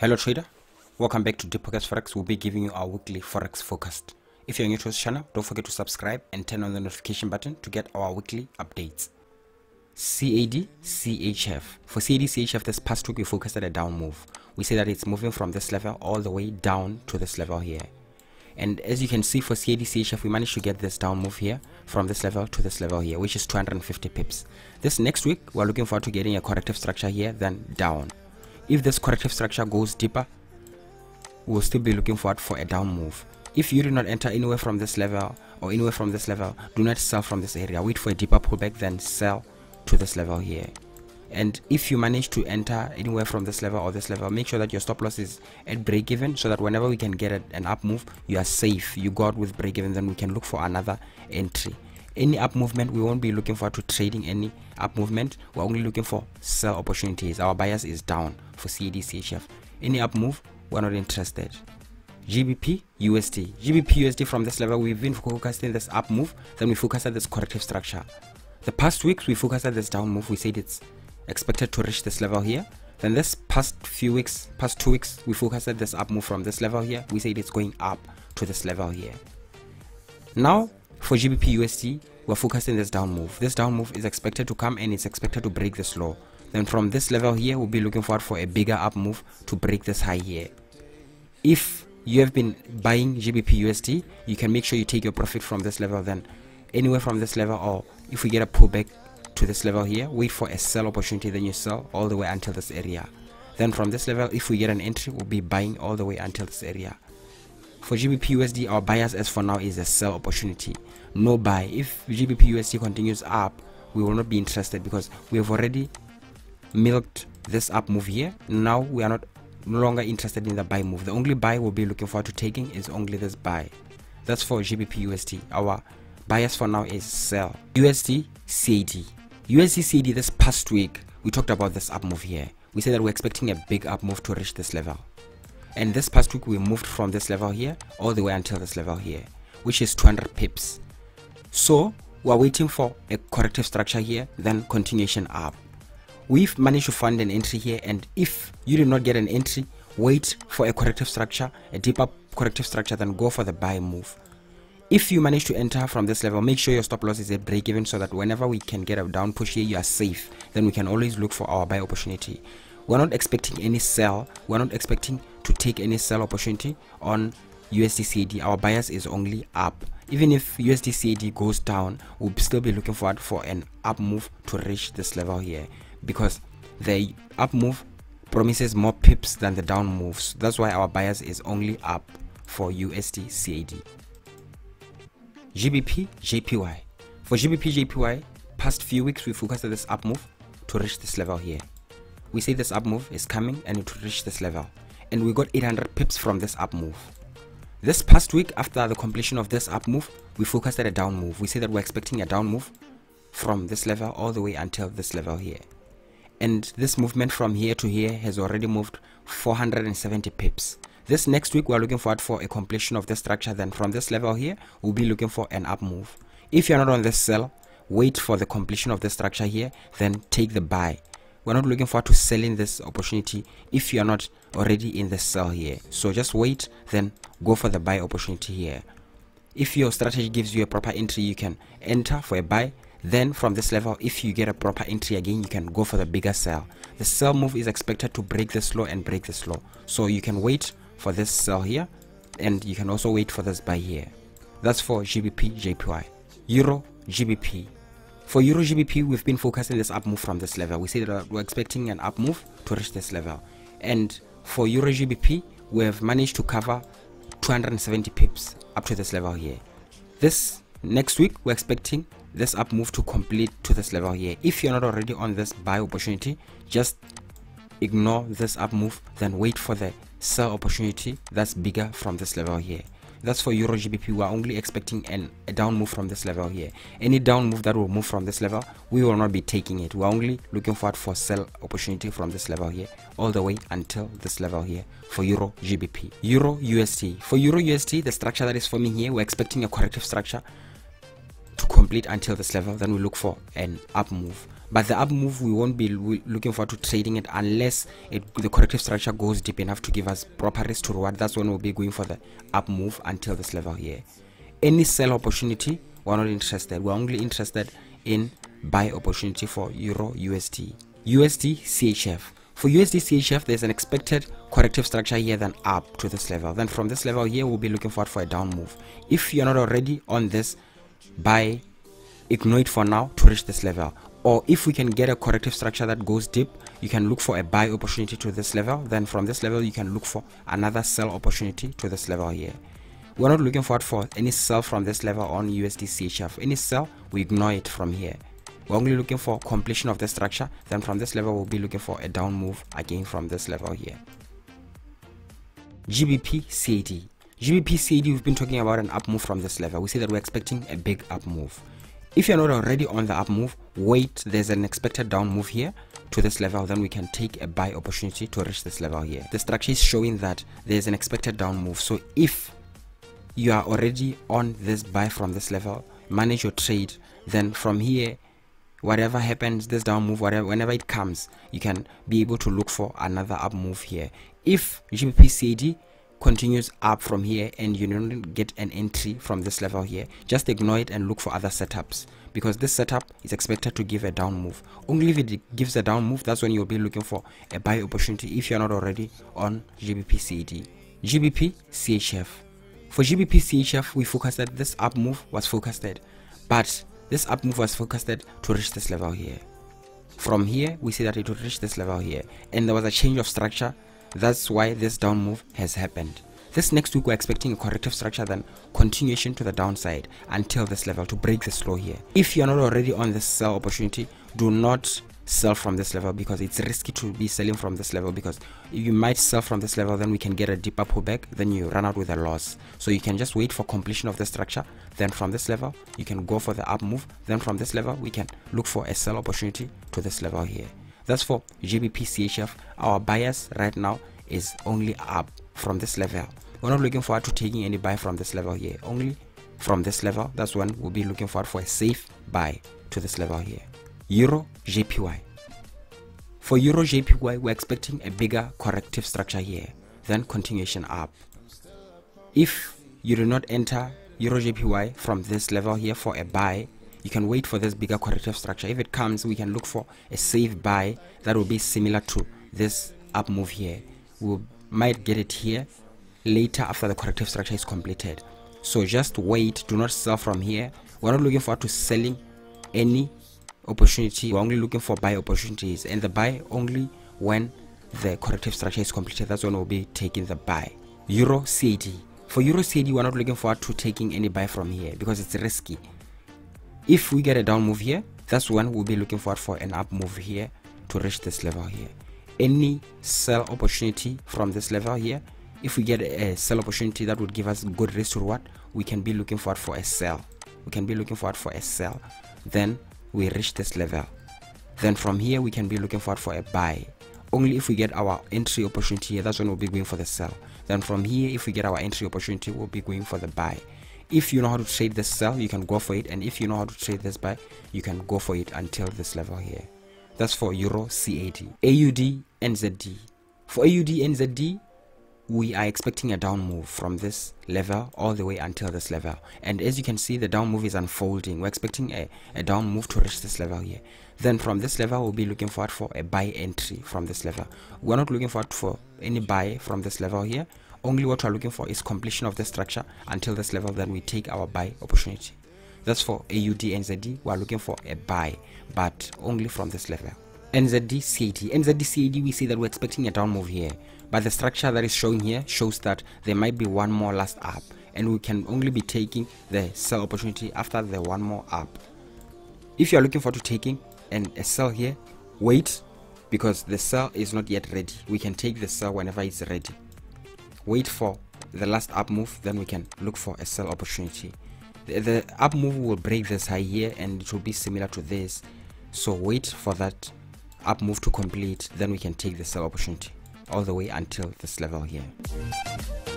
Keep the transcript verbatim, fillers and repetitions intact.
Hello trader, welcome back to Deep Pockets Forex. We'll be giving you our weekly Forex forecast. If you're new to this channel, don't forget to subscribe and turn on the notification button to get our weekly updates. C A D C H F. For C A D C H F, this past week we focused at a down move. We say that it's moving from this level all the way down to this level here. And as you can see, for C A D C H F, we managed to get this down move here from this level to this level here, which is two hundred fifty pips. This next week, we're looking forward to getting a corrective structure here, then down. If this corrective structure goes deeper, we'll still be looking forward for a down move. If you do not enter anywhere from this level or anywhere from this level, do not sell from this area. Wait for a deeper pullback, then sell to this level here. And if you manage to enter anywhere from this level or this level, make sure that your stop loss is at break even, so that whenever we can get a, an up move, you are safe. You go out with break even, then we can look for another entry. Any up movement, we won't be looking forward to trading any up movement. We're only looking for sell opportunities. Our bias is down for C A D C H F. Any up move, we're not interested. G B P U S D. G B P U S D, from this level, we've been focusing this up move, then we focus at this corrective structure. The past weeks, we focused at this down move. We said it's expected to reach this level here. Then this past few weeks, past two weeks, we focused at this up move from this level here. We said it's going up to this level here. Now, for G B P U S D, we're focusing this down move. This down move is expected to come and it's expected to break this low. Then from this level here, we'll be looking forward for a bigger up move to break this high here. If you have been buying G B P U S D, you can make sure you take your profit from this level, then anywhere from this level, or if we get a pullback to this level here, wait for a sell opportunity, then you sell all the way until this area. Then from this level, if we get an entry, we'll be buying all the way until this area. For G B P U S D, our bias as for now is a sell opportunity, no buy. If G B P U S D continues up, we will not be interested because we have already milked this up move here. Now we are not no longer interested in the buy move. The only buy we'll be looking forward to taking is only this buy. That's for G B P U S D. Our bias for now is sell. U S D C A D. U S D C A D, this past week we talked about this up move here. We said that we're expecting a big up move to reach this level. And this past week we moved from this level here all the way until this level here, which is two hundred pips. So we're waiting for a corrective structure here, then continuation up. We've managed to find an entry here, and if you did not get an entry, wait for a corrective structure, a deeper corrective structure, then go for the buy move. If you manage to enter from this level, make sure your stop loss is at break even, so that whenever we can get a down push here, you are safe. Then we can always look for our buy opportunity. We're not expecting any sell. We're not expecting to take any sell opportunity on U S D C A D. Our bias is only up. Even if U S D C A D goes down, we'll still be looking forward for an up move to reach this level here, because the up move promises more pips than the down moves. That's why our bias is only up for U S D C A D. G B P J P Y. For G B P J P Y, past few weeks we focused on this up move to reach this level here. We say this up move is coming and it will reach this level, and we got eight hundred pips from this up move. This past week, after the completion of this up move, we focused at a down move. We say that we're expecting a down move from this level all the way until this level here. And this movement from here to here has already moved four hundred seventy pips. This next week, we're looking forward for a completion of this structure. Then from this level here, we'll be looking for an up move. If you're not on this sell, wait for the completion of the structure here, then take the buy. We're not looking forward to selling this opportunity if you're not already in the sell here. So just wait, then go for the buy opportunity here. If your strategy gives you a proper entry, you can enter for a buy. Then from this level, if you get a proper entry again, you can go for the bigger sell. The sell move is expected to break this low and break this low. So you can wait for this sell here, and you can also wait for this buy here. That's for G B P J P Y. Euro G B P. For Euro G B P, we've been focusing this up move from this level. We say that we're expecting an up move to reach this level. And for Euro G B P, we have managed to cover two hundred seventy pips up to this level here. This next week, we're expecting this up move to complete to this level here. If you're not already on this buy opportunity, just ignore this up move, then wait for the sell opportunity that's bigger from this level here. That's for Euro G B P. We're only expecting an, a down move from this level here. Any down move that will move from this level, we will not be taking it. We're only looking forward for sell opportunity from this level here all the way until this level here for Euro G B P. Euro U S D. For Euro U S D, the structure that is forming here, we're expecting a corrective structure to complete until this level. Then we look for an up move. but the up move we won't be looking forward to trading it unless it, the corrective structure goes deep enough to give us proper risk to reward. That's when we'll be going for the up move until this level here. Any sell opportunity, we're not interested. We're only interested in buy opportunity for Euro U S D. U S D C H F. For U S D C H F, there's an expected corrective structure here, then up to this level. Then from this level here, we'll be looking forward for a down move. If you're not already on this buy, ignore it for now to reach this level. Or if we can get a corrective structure that goes deep, you can look for a buy opportunity to this level. Then from this level, you can look for another sell opportunity to this level here. We're not looking forward for any sell from this level on U S D C H F. Any sell, we ignore it from here. We're only looking for completion of the structure. Then from this level, we'll be looking for a down move again from this level here. G B P C A D. G B P C A D, we've been talking about an up move from this level. We see that we're expecting a big up move. If you're not already on the up move, wait, there's an expected down move here to this level, then we can take a buy opportunity to reach this level here. The structure is showing that there's an expected down move. So if you are already on this buy from this level, manage your trade, then from here, whatever happens, this down move, whatever, whenever it comes, you can be able to look for another up move here. If G B P C A D continues up from here and you don't get an entry from this level here, just ignore it and look for other setups, because this setup is expected to give a down move. Only if it gives a down move, that's when you'll be looking for a buy opportunity if you're not already on G B P C A D. G B P C H F. For G B P C H F, we focused that this up move was forecasted, but this up move was forecasted to reach this level here. From here, we see that it would reach this level here, and there was a change of structure. That's why this down move has happened. This next week, we're expecting a corrective structure, then continuation to the downside until this level to break this low here. If you're not already on this sell opportunity, do not sell from this level, because it's risky to be selling from this level, because you might sell from this level, then we can get a deeper pullback, then you run out with a loss. So you can just wait for completion of the structure, then from this level you can go for the up move, then from this level we can look for a sell opportunity to this level here. That's for G B P C H F. Our bias right now is only up from this level. We're not looking forward to taking any buy from this level here, only from this level. That's when we'll be looking forward for a safe buy to this level here. Euro J P Y. For Euro J P Y, we're expecting a bigger corrective structure here, then continuation up. If you do not enter Euro J P Y from this level here for a buy, you can wait for this bigger corrective structure. If it comes, we can look for a safe buy that will be similar to this up move here. We might get it here later after the corrective structure is completed. So just wait, do not sell from here. We're not looking forward to selling any opportunity. We're only looking for buy opportunities, and the buy only when the corrective structure is completed. That's when we'll be taking the buy. Euro C A D. For Euro C A D, we're not looking forward to taking any buy from here because it's risky. If we get a down move here, that's when we'll be looking forward for an up move here to reach this level here. Any sell opportunity from this level here, if we get a sell opportunity that would give us good risk to reward, we can be looking forward for a sell. We can be looking forward for a sell. Then we reach this level. Then from here, we can be looking forward for a buy. Only if we get our entry opportunity here, that's when we'll be going for the sell. Then from here, if we get our entry opportunity, we'll be going for the buy. If you know how to trade this sell, you can go for it, and if you know how to trade this buy, you can go for it until this level here. That's for Euro C A D. A U D N Z D. For A U D N Z D, we are expecting a down move from this level all the way until this level, and as you can see, the down move is unfolding. We're expecting a, a down move to reach this level here. Then from this level, we'll be looking forward for a buy entry from this level. We're not looking forward for any buy from this level here. Only what we're looking for is completion of the structure until this level, then we take our buy opportunity. That's for A U D N Z D. We're looking for a buy, but only from this level. N Z D C A D. N Z D C A D, we see that we're expecting a down move here, but the structure that is showing here shows that there might be one more last up, and we can only be taking the sell opportunity after the one more up. If you're looking forward to taking and a sell here, wait, because the sell is not yet ready. We can take the sell whenever it's ready. Wait for the last up move, then we can look for a sell opportunity. The, the up move will break this high here, and it will be similar to this. So wait for that up move to complete, then we can take the sell opportunity all the way until this level here.